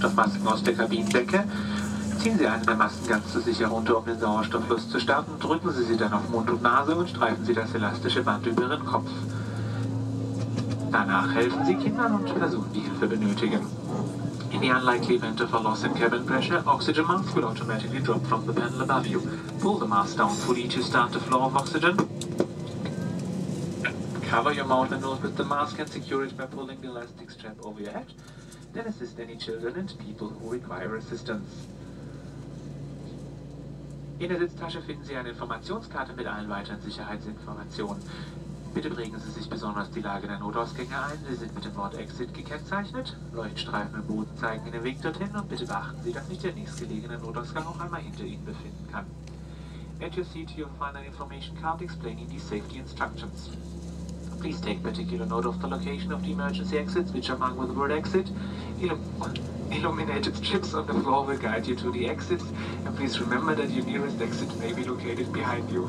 Sauerstoffmasken aus der Kabinendecke. Ziehen Sie eine der Masken ganz zur Sicherung runter, um den Sauerstofffluss zu starten. Drücken Sie sie dann auf Mund und Nase und streifen Sie das elastische Band über Ihren Kopf. Danach helfen Sie Kindern und Personen, die Hilfe benötigen. In the unlikely event of a loss in cabin pressure, oxygen mask will automatically drop from the panel above you. Pull the mask down fully to start the flow of oxygen. Cover your mouth and nose with the mask and secure it by pulling the elastic strap over your head. Then assist any children and people who require assistance. In der Sitztasche finden Sie eine Informationskarte mit allen weiteren Sicherheitsinformationen. Bitte prägen Sie sich besonders die Lage der Notausgänge ein. Sie sind mit dem Wort Exit gekennzeichnet. Leuchtstreifen im Boden zeigen Ihnen den Weg dorthin und bitte beachten Sie, dass sich der nächstgelegene Notausgang auch einmal hinter Ihnen befinden kann. At your seat you'll find an information card explaining the safety instructions. Please take particular note of the location of the emergency exits, which are marked with the word exit. Illuminated strips on the floor will guide you to the exits, and please remember that your nearest exit may be located behind you.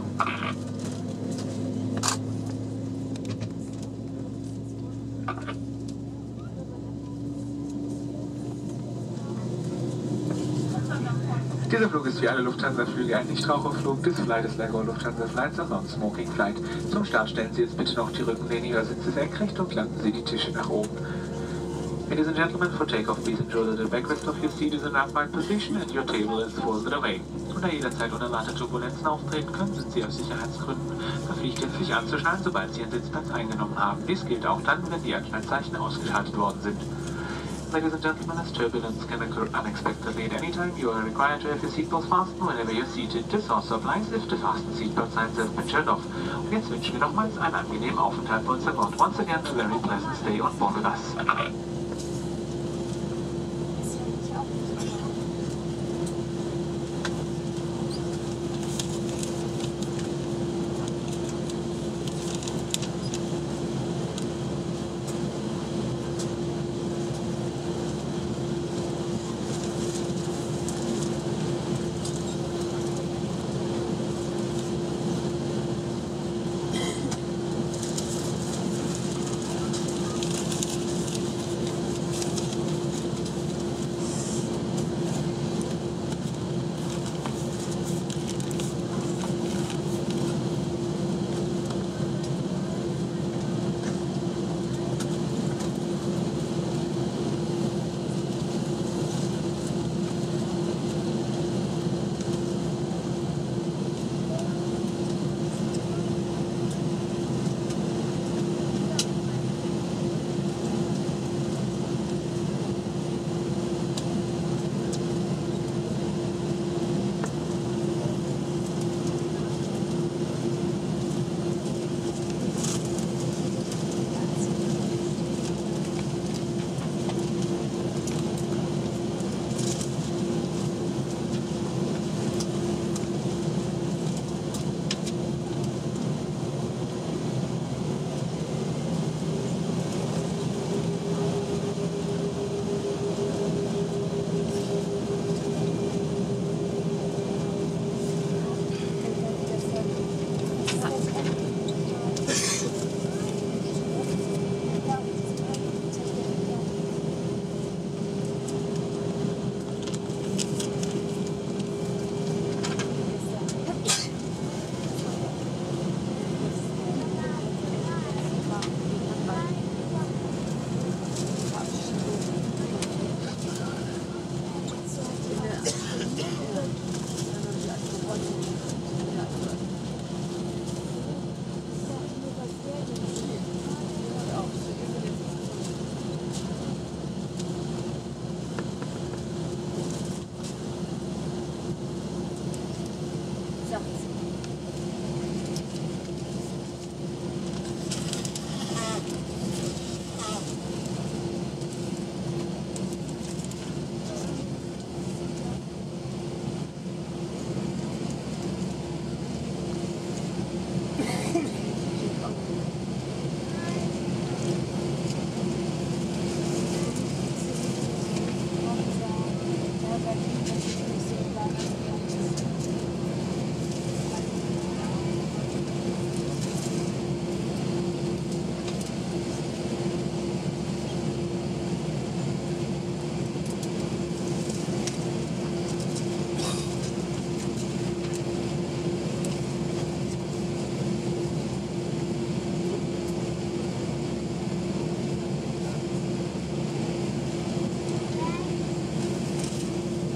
Dieser Flug ist wie alle Lufthansa-Flüge ein Nichtraucherflug. This flight is like all Lufthansa flights, a non-smoking flight. Zum Start stellen Sie jetzt bitte noch die Rücken weniger Sitze senkrecht und landen Sie die Tische nach oben. Ladies and gentlemen, for takeoff, please ensure that the backrest of your seat is in an upright position and your table is folded away. Und da jederzeit unerwartete Turbulenzen auftreten können, sind Sie aus Sicherheitsgründen verpflichtet, sich anzuschnallen, sobald Sie Ihren Sitzplatz eingenommen haben. Dies gilt auch dann, wenn die Anschnallzeichen ausgeschaltet worden sind. Ladies and gentlemen, as turbulence can occur unexpectedly at any time, you are required to have your seatbelts fastened whenever you're seated. This also applies if the fastened seatbelt signs have been turned off. Und jetzt wünschen wir nochmals einen angenehmen Aufenthalt bei uns an Bord. Once again, a very pleasant stay on board with us.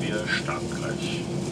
Wir starten gleich.